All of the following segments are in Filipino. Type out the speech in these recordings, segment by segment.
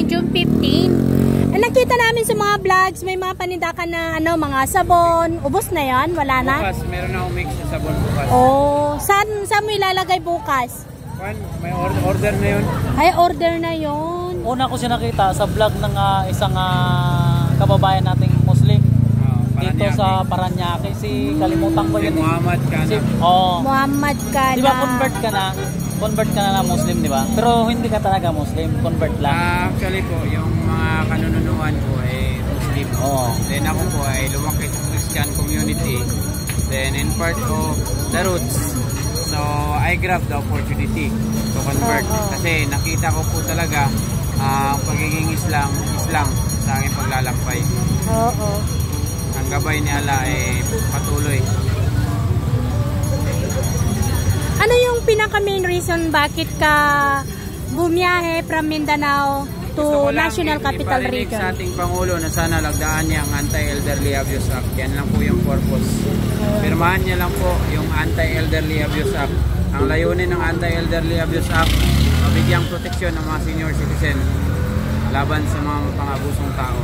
June 15. Nakita namin sa mga vlogs, may mga panindakan na mga sabon. Ubos na yan? Wala na? Bukas, meron na mix sa sabon bukas. Oh, saan mo ilalagay bukas? May order na yun. Ay, order na yun. Una ko siya nakita sa vlog ng isang kababayan nating Muslim. Dito sa Paranaque, kalimutan ko yun. Muhammad Kana. Muhammad Kana. Di ba convert ka na Muslim, di ba? Pero hindi ka talaga Muslim, convert lang. Actually po, yung mga kanununuan ko ay Muslim. Then ako po ay lumaki sa Christian community. Then in part of the roots. So I grabbed the opportunity to convert. Kasi nakita ko po talaga pagiging Islam sa aking paglalakbay. Ang gabay ni Allah ay patuloy. Ano yung pinaka main reason bakit ka bumiyahe from Mindanao to National Capital Region? Sa ating Pangulo na sana lagdaan niya ang Anti-Elderly Abuse Act. Yan lang po yung purpose. Pirmahan niya lang po yung Anti-Elderly Abuse Act. Ang layunin ng Anti-Elderly Abuse Act, mabigyang proteksyon ng mga senior citizen laban sa mga pang-abusong tao.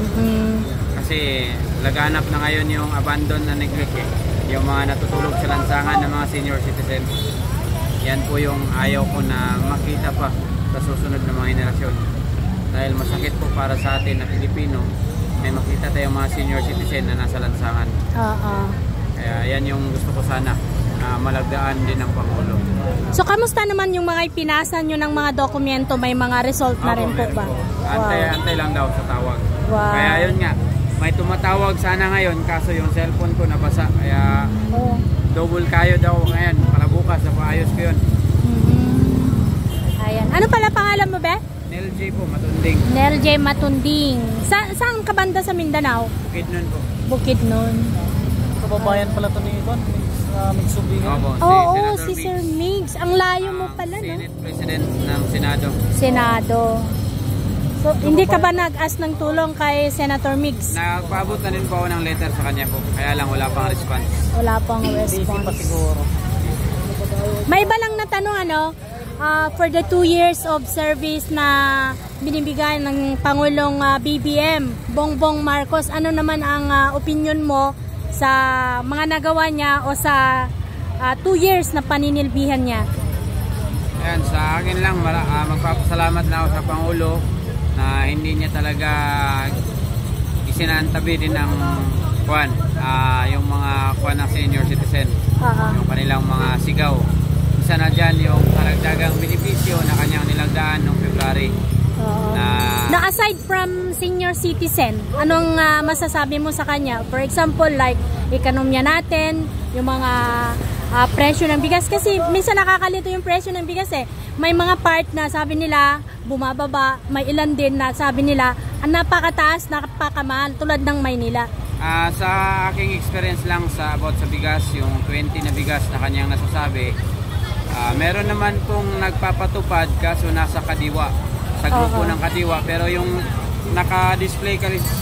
Kasi laganap na ngayon yung abandon na neglect yung mga natutulog sa lansangan ng mga senior citizen. Yan po yung ayaw ko na makita pa sa susunod na mga henerasyon. Dahil masakit po para sa atin na Pilipino may makita tayong mga senior citizen na nasa lansangan. Kaya yan yung gusto ko sana na malagdaan din ng Pangulo. So kamusta naman yung mga ipinasa nyo ng mga dokumento? May mga result na rin po ba? Antay lang daw sa tawag. Kaya yun nga, may tumatawag sana ngayon kaso yung cellphone ko nabasa. Kaya double kayo daw ngayon para bukas na paayos ko yun. Ayan. Ano pala pangalan mo, be? Nel J po, Matunding. Nel J Matunding. Saan ka banda sa Mindanao? Bukidnon po. Bukidnon. Kababayan pala ito ni Ivan. Magsubingan. Si Sir Migs. Ang layo mo pala, no? Senate President ng Senado. Senado. So, hindi ka ba nag-ask ng tulong kay Senator Migs? Nagpaabot na din po ako ng letter sa kanya po. Kaya lang wala pang response. Wala pang response. Pa siguro. May iba lang na tanong, for the 2 years of service na binibigay ng Pangulong BBM, Bongbong Marcos, ano naman ang opinion mo sa mga nagawa niya o sa 2 years na paninilbihan niya? Ayan, sa akin lang, magpapasalamat na ako sa Pangulo na hindi niya talaga isinantabi din ng yung mga ng senior citizen, yung kanilang mga sigaw. Isa na dyan yung karagdagang benepisyo na kanyang nilagdaan noong February. Na aside from senior citizen, anong masasabi mo sa kanya? For example, like ekonomiya natin, yung mga presyo ng bigas. Kasi minsan nakakalito yung presyo ng bigas May mga part na sabi nila bumababa, may ilan din na sabi nila ang napakataas, napakamahal tulad ng Maynila. Sa aking experience lang about sa bigas, yung 20 na bigas na kanyang nasasabi, meron naman pong nagpapatupad kaso nasa kadiwa, sa grupo ng kadiwa, pero yung naka-display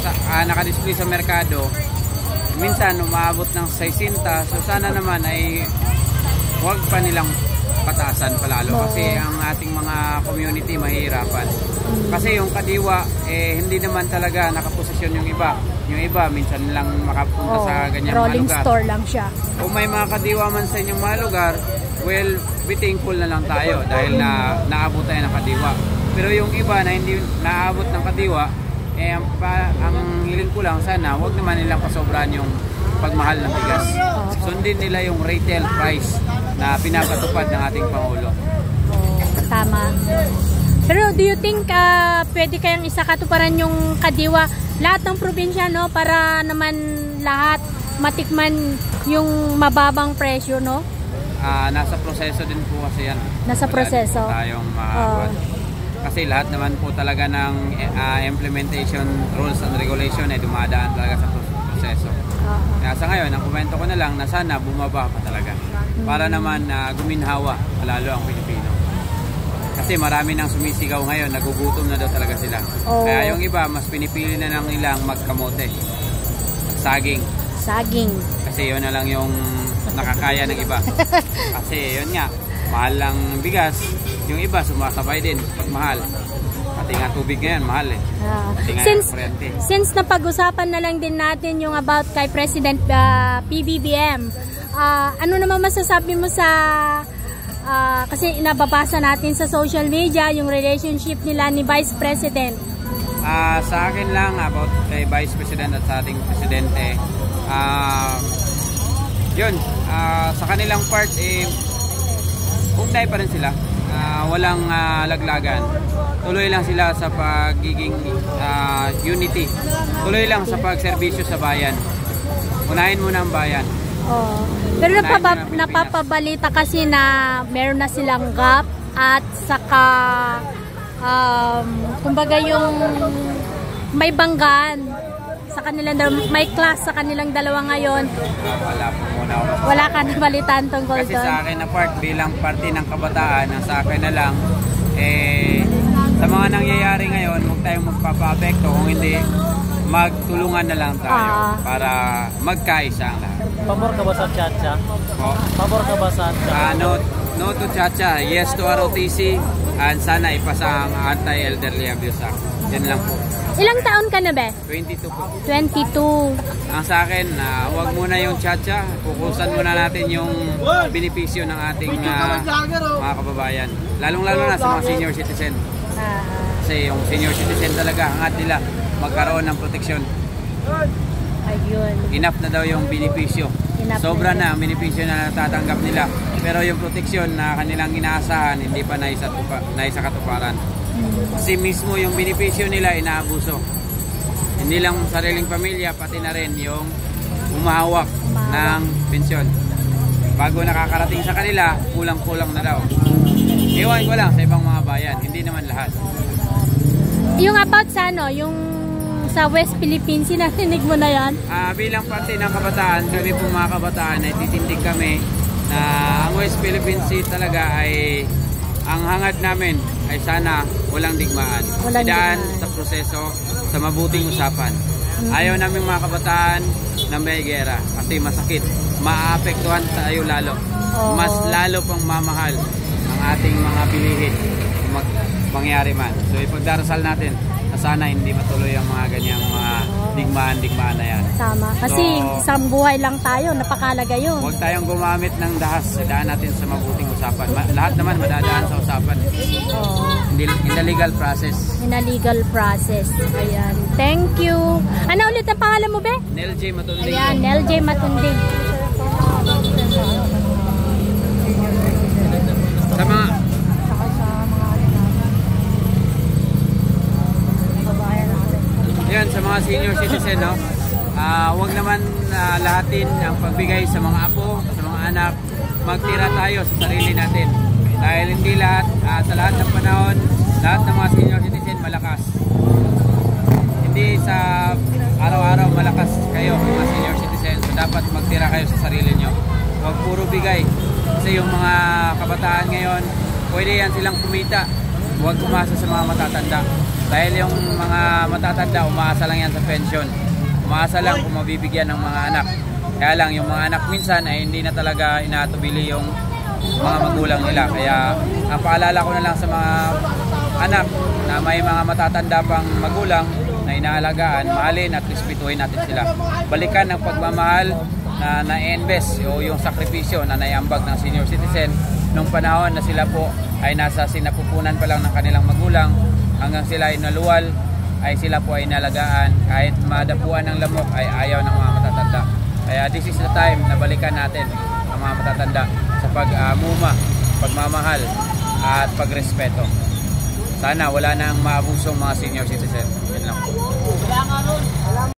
sa merkado minsan umaabot ng 60. So sana naman ay huwag pa nilang pataasan palalo kasi ang ating mga community mahihirapan. Kasi yung kadiwa hindi naman talaga nakaposisyon yung iba. Yung iba minsan lang makapunta sa ganyang rolling mga lugar. Store lang siya. Kung may mga kadiwa man sa inyong mga lugar, well, be thankful na lang tayo dahil naabot tayo ng kadiwa. Pero yung iba na hindi naabot ng kadiwa, ang hiling ko lang sana huwag naman nilang pasobran yung pagmahal ng bigas. Sundin nila yung retail price na pinapatupad ng ating Pangulo. Tama. Pero do you think pwede kayang isakatuparan yung kadiwa lahat ng probinsya, no? Para naman lahat matikman yung mababang presyo, no? Nasa proseso din po kasi yan. Nasa proseso. Tayong kasi lahat naman po talaga ng implementation rules and regulation ay dumadaan talaga sa proseso. Kaya sa ngayon, ang komento ko na lang na sana bumaba pa talaga para naman guminhawa lalo ang Pilipino. Kasi marami nang sumisigaw ngayon, nagugutom na daw talaga sila. Kaya yung iba, mas pinipili na lang nilang magkamote. Saging. Kasi yun na lang yung nakakaya ng iba. Kasi yun nga, mahal lang bigas, yung iba sumasabay din pag mahal. Pati Pati nga tubig ngayon, mahal eh. Pati nga kuryente. Since napag-usapan na lang din natin yung about kay President PBBM, ano naman masasabi mo sa, kasi nababasa natin sa social media yung relationship nila ni Vice President? Sa akin lang about kay Vice President at sa ating Presidente, yun, sa kanilang part, ugnay pa rin sila. Walang laglagan. Tuloy lang sila sa pagiging unity. Tuloy lang sa pagserbisyo sa bayan. Unahin muna ang bayan. Oh. Pero napapabalita kasi na meron na silang gap at saka kumbaga yung may banggaan sa kanilang may class sa kanilang dalawa ngayon. Wala po muna ako. Wala ka na balitaan tungkol doon? Kasi sa akin na part bilang parte ng kabataan, ang sa akin na lang, sa mga nangyayari ngayon, huwag tayong magpapa-apekto, kung hindi, magtulungan na lang tayo para magkaisa ang lahat. Pabor ka ba sa Chacha? Oh. Pabor ka ba sa Chacha? No to Chacha, yes to ROTC, and sana ipasa ang Anti-Elderly Abuse Act. Yan lang po. Ilang taon ka na, be? 22 po. 22. Ang sa akin, huwag muna yung Chacha. Pukusan muna natin yung benepisyo ng ating mga kababayan. Lalong-lalo na sa mga senior citizen. Kasi yung senior citizen talaga, hangad nila magkaroon ng proteksyon. Ayun. Enough na daw yung benepisyo. Sobra na ang benepisyo na natatanggap nila. Pero yung proteksyon na kanilang inaasahan, hindi pa naisa katuparan. Kasi mismo yung benepisyo nila inaabuso. Hindi lang sariling pamilya, pati na rin yung umahawak ng pensyon. Bago nakakarating sa kanila, kulang-kulang na daw. Iwan ko lang sa ibang mga bayan, hindi naman lahat. Yung about sa yung sa West Philippines, sinatinig mo na yan? Bilang parte ng kabataan, kami po mga kabataan ay titindig kami na ang West Philippines Sea talaga ay ang hangad namin ay sana walang digmaan. Idaan sa proseso, sa mabuting usapan. Ayaw namin mga kabataan na may gera kasi masakit. Maaapektuhan tayo lalo. Mas lalo pang mamahal ang ating mga bilihin kung mangyari man. So ipagdarasal natin na sana hindi matuloy ang mga ganyang mga digmaan na yan. Tama. Kasi isang buhay lang tayo, napakalaga yun. Huwag tayong gumamit ng dahas. Daan natin sa mabuting usapan. Lahat naman madadaan sa usapan. In a legal process. In a legal process. Ayan. Thank you. Ano ulit ang pangalan mo, be? Nel J. Matunding. Ayan, Nel J. Matunding. Sa mga yan, sa mga senior citizen, no? Huwag naman lahatin ang pagbigay sa mga apo, sa mga anak. Magtira tayo sa sarili natin. Dahil hindi lahat, sa lahat ng panahon, lahat ng mga senior citizen malakas. Hindi sa araw-araw malakas kayo, mga senior citizen. So dapat magtira kayo sa sarili nyo. Huwag puro bigay. Kasi yung mga kabataan ngayon, pwede yan silang kumita. Huwag umasa sa mga matatanda. Dahil yung mga matatanda, umaasa lang yan sa pension. Umaasa lang kung mabibigyan ng mga anak. Kaya lang, yung mga anak minsan ay hindi na talaga inatubili yung mga magulang nila. Kaya, ang paalala ko na lang sa mga anak na may mga matatanda pang magulang na inaalagaan, mahalin at respetuhin natin sila. Balikan ng pagmamahal na na-invest o yung sakripisyo na naiambag ng senior citizen nung panahon na sila po ay nasa sinapupunan pa lang ng kanilang magulang. Hanggang sila ay naluwal, ay sila po ay nalagaan. Kahit madapuan ng lamok ay ayaw ng mga matatanda. Kaya this is the time na balikan natin ang mga matatanda sa pag-muma, pagmamahal at pagrespeto. Sana wala nang maabusong mga senior citizen. Yan lang po.